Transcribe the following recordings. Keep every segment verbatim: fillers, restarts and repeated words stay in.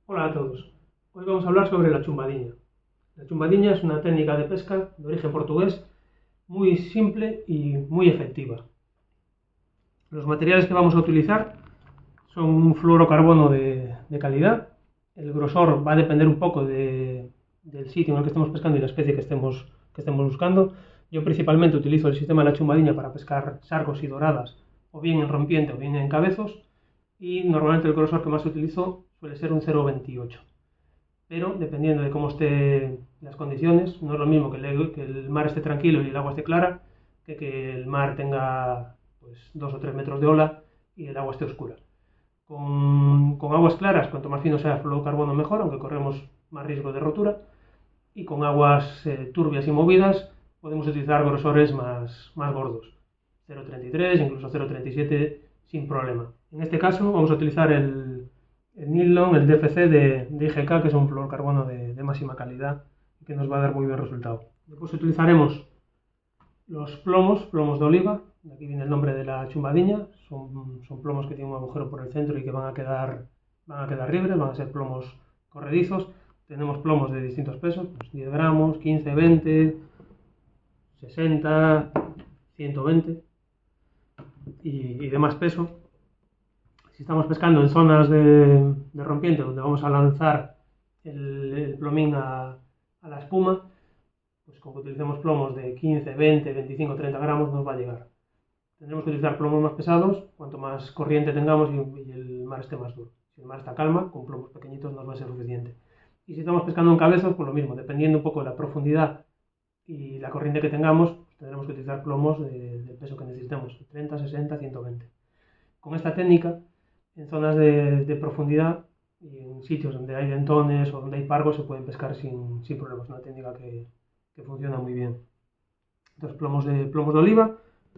Hola a todos. Hoy vamos a hablar sobre la chumbadiña. La chumbadiña es una técnica de pesca de origen portugués muy simple y muy efectiva. Los materiales que vamos a utilizar son un fluorocarbono de, de calidad. El grosor va a depender un poco de, del sitio en el que estemos pescando y la especie que estemos, que estemos buscando. Yo principalmente utilizo el sistema de la chumbadiña para pescar sargos y doradas, o bien en rompiente o bien en cabezos, y normalmente el grosor que más utilizo suele ser un cero coma veintiocho. Pero dependiendo de cómo estén las condiciones, no es lo mismo que el, que el mar esté tranquilo y el agua esté clara, que que el mar tenga pues, dos o tres metros de ola y el agua esté oscura. Con, con aguas claras, cuanto más fino sea el fluorocarbono mejor, aunque corremos más riesgo de rotura, y con aguas eh, turbias y movidas podemos utilizar grosores más, más gordos, cero coma treinta y tres, incluso cero coma treinta y siete sin problema. En este caso vamos a utilizar el, el Nylon, el D F C de, de I G K, que es un fluorocarbono de, de máxima calidad y que nos va a dar muy buen resultado. Después utilizaremos los plomos, plomos de oliva, de aquí viene el nombre de la chumbadiña, son, son plomos que tienen un agujero por el centro y que van a quedar, van a quedar libres, van a ser plomos corredizos. Tenemos plomos de distintos pesos, pues diez gramos, quince, veinte, sesenta, ciento veinte y, y de más peso. Si estamos pescando en zonas de, de rompiente donde vamos a lanzar el, el plomín a, a la espuma, pues como utilicemos plomos de quince, veinte, veinticinco, treinta gramos nos va a llegar. Tendremos que utilizar plomos más pesados cuanto más corriente tengamos y, y el mar esté más duro. Si el mar está calma, con plomos pequeñitos nos va a ser suficiente. Y si estamos pescando en cabezos, pues lo mismo, dependiendo un poco de la profundidad y la corriente que tengamos, pues tendremos que utilizar plomos de, del peso que necesitemos, treinta, sesenta, ciento veinte. Con esta técnica, en zonas de, de profundidad y en sitios donde hay dentones o donde hay pargos se pueden pescar sin, sin problemas. Es una técnica que, que funciona muy bien. Entonces, plomos de, plomos de oliva,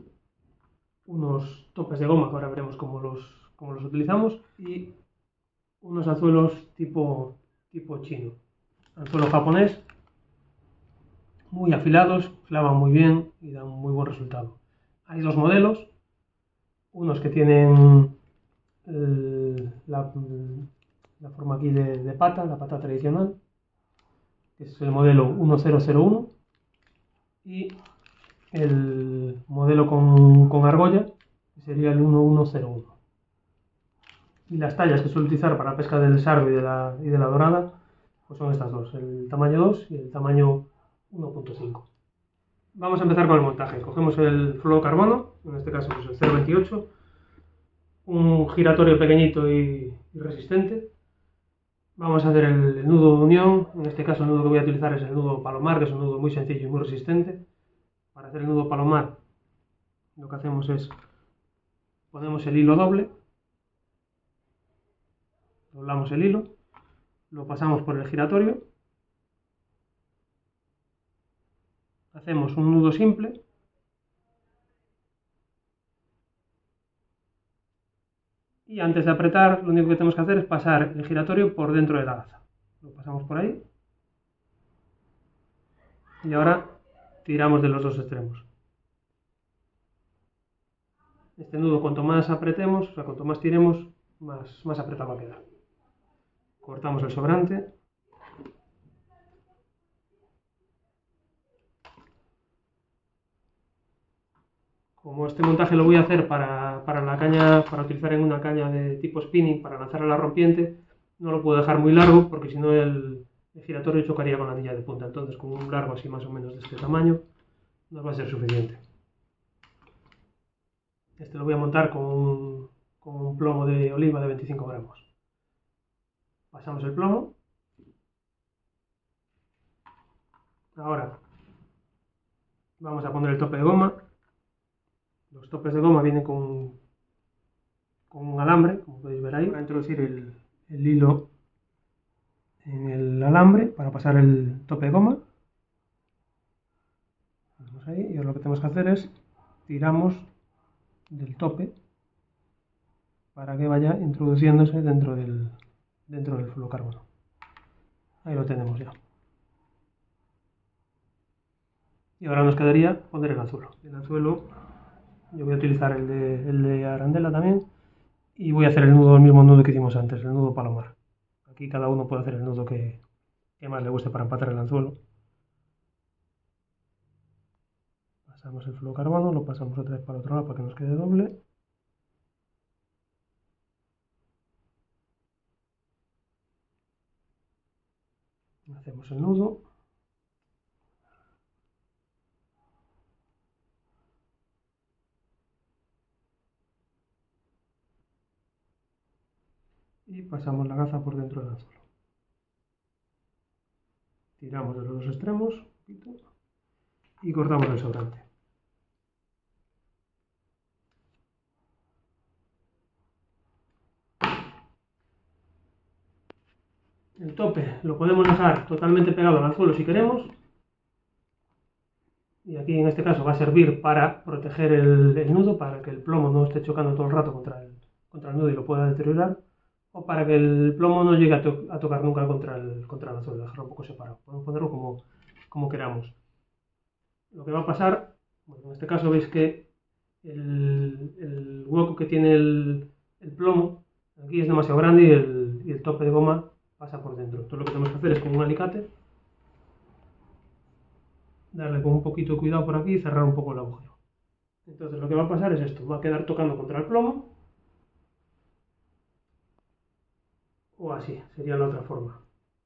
unos topes de goma, que ahora veremos cómo los, cómo los utilizamos, y unos anzuelos tipo, tipo chino. Anzuelo japonés, muy afilados, clavan muy bien y dan un muy buen resultado. Hay dos modelos, unos que tienen el, la, la forma aquí de, de pata, la pata tradicional, que es el modelo mil uno, y el modelo con, con argolla, que sería el mil uno. Y las tallas que suelo utilizar para la pesca del sargo y de la, y de la dorada, pues son estas dos, el tamaño dos y el tamaño uno punto cinco. Vamos a empezar con el montaje. Cogemos el fluorocarbono, en este caso pues el cero coma veintiocho, un giratorio pequeñito y, y resistente. Vamos a hacer el, el nudo de unión, en este caso el nudo que voy a utilizar es el nudo palomar, que es un nudo muy sencillo y muy resistente. Para hacer el nudo palomar lo que hacemos es ponemos el hilo doble, doblamos el hilo, lo pasamos por el giratorio, hacemos un nudo simple y antes de apretar lo único que tenemos que hacer es pasar el giratorio por dentro de la laza. Lo pasamos por ahí y ahora tiramos de los dos extremos. Este nudo cuanto más apretemos, o sea, cuanto más tiremos, más, más apretado va a quedar. Cortamos el sobrante. Como este montaje lo voy a hacer para, para la caña, para utilizar en una caña de tipo spinning para lanzar a la rompiente, no lo puedo dejar muy largo porque si no el, el giratorio chocaría con la anilla de punta. Entonces con un largo así más o menos de este tamaño nos va a ser suficiente. Este lo voy a montar con un, con un plomo de oliva de veinticinco gramos. Pasamos el plomo. Ahora vamos a poner el tope de goma. Los topes de goma vienen con, con un alambre, como podéis ver ahí. Voy a introducir el, el hilo en el alambre para pasar el tope de goma. Vamos ahí, y ahora lo que tenemos que hacer es tiramos del tope para que vaya introduciéndose dentro del, dentro del fluorocarbono. Ahí lo tenemos ya. Y ahora nos quedaría poner el anzuelo. El anzuelo yo voy a utilizar el de, el de arandela también y voy a hacer el nudo, el mismo nudo que hicimos antes, el nudo palomar. Aquí cada uno puede hacer el nudo que, que más le guste para empatar el anzuelo. Pasamos el fluorocarbono, lo pasamos otra vez para el otro lado para que nos quede doble. Hacemos el nudo. Y pasamos la gaza por dentro del anzuelo. Tiramos de los dos extremos y cortamos el sobrante. El tope lo podemos dejar totalmente pegado al anzuelo si queremos. Y aquí en este caso va a servir para proteger el, el nudo, para que el plomo no esté chocando todo el rato contra el, contra el nudo y lo pueda deteriorar. O para que el plomo no llegue a, to a tocar nunca contra el, contra el anzuelo, dejarlo un poco separado. Podemos ponerlo como, como queramos. Lo que va a pasar, bueno, en este caso veis que el, el hueco que tiene el, el plomo aquí es demasiado grande y el, y el tope de goma pasa por dentro. Entonces lo que tenemos que hacer es con un alicate darle con un poquito de cuidado por aquí y cerrar un poco el agujero. Entonces lo que va a pasar es esto, va a quedar tocando contra el plomo. O así, sería la otra forma.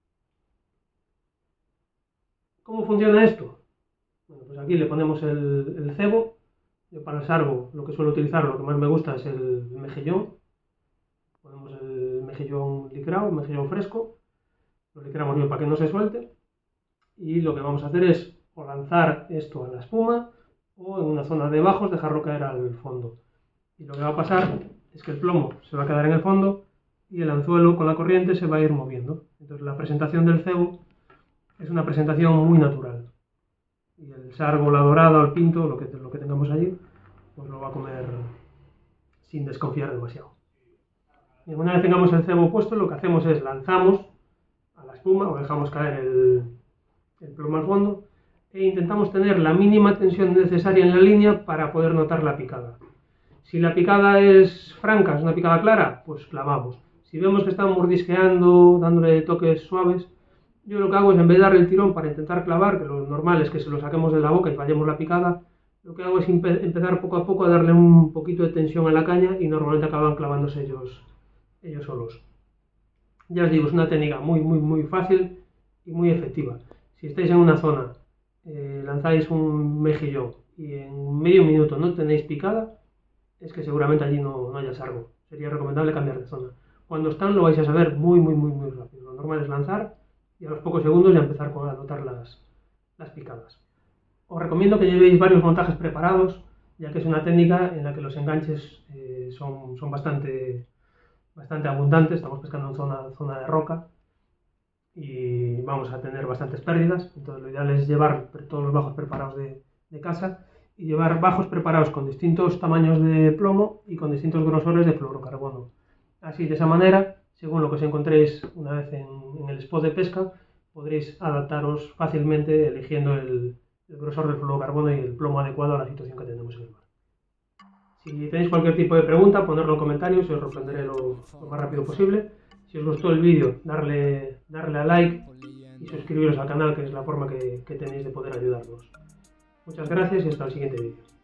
¿Cómo funciona esto? Bueno, pues aquí le ponemos el, el cebo. Yo para el sargo lo que suelo utilizar, lo que más me gusta es el mejillón. Ponemos el mejillón licrado, el mejillón fresco. Lo licramos bien para que no se suelte. Y lo que vamos a hacer es o lanzar esto a la espuma o en una zona de bajos dejarlo caer al fondo. Y lo que va a pasar es que el plomo se va a quedar en el fondo y el anzuelo con la corriente se va a ir moviendo. Entonces la presentación del cebo es una presentación muy natural. Y el sargo, la dorada o el pinto, lo que, lo que tengamos allí, pues lo va a comer sin desconfiar demasiado. Y una vez tengamos el cebo puesto, lo que hacemos es lanzamos a la espuma o dejamos caer el, el plomo al fondo e intentamos tener la mínima tensión necesaria en la línea para poder notar la picada. Si la picada es franca, es una picada clara, pues clavamos. Si vemos que están mordisqueando, dándole toques suaves, yo lo que hago es, en vez de darle el tirón para intentar clavar, que lo normal es que se lo saquemos de la boca y fallemos la picada, lo que hago es empezar poco a poco a darle un poquito de tensión a la caña y normalmente acaban clavándose ellos, ellos solos. Ya os digo, es una técnica muy, muy, muy fácil y muy efectiva. Si estáis en una zona, eh, lanzáis un mejillón y en medio minuto no tenéis picada, es que seguramente allí no, no haya sargo. Sería recomendable cambiar de zona. Cuando están lo vais a saber muy, muy, muy, muy rápido. Lo normal es lanzar y a los pocos segundos ya empezar a notar las, las picadas. Os recomiendo que llevéis varios montajes preparados, ya que es una técnica en la que los enganches eh, son, son bastante, bastante abundantes. Estamos pescando en zona, zona de roca y vamos a tener bastantes pérdidas. Entonces lo ideal es llevar todos los bajos preparados de, de casa y llevar bajos preparados con distintos tamaños de plomo y con distintos grosores de fluorocarbono. Así, de esa manera, según lo que os encontréis una vez en, en el spot de pesca, podréis adaptaros fácilmente eligiendo el, el grosor del fluorocarbono y el plomo adecuado a la situación que tenemos en el mar. Si tenéis cualquier tipo de pregunta, ponedlo en comentarios y os responderé lo, lo más rápido posible. Si os gustó el vídeo, darle, darle a like y suscribiros al canal, que es la forma que, que tenéis de poder ayudarnos. Muchas gracias y hasta el siguiente vídeo.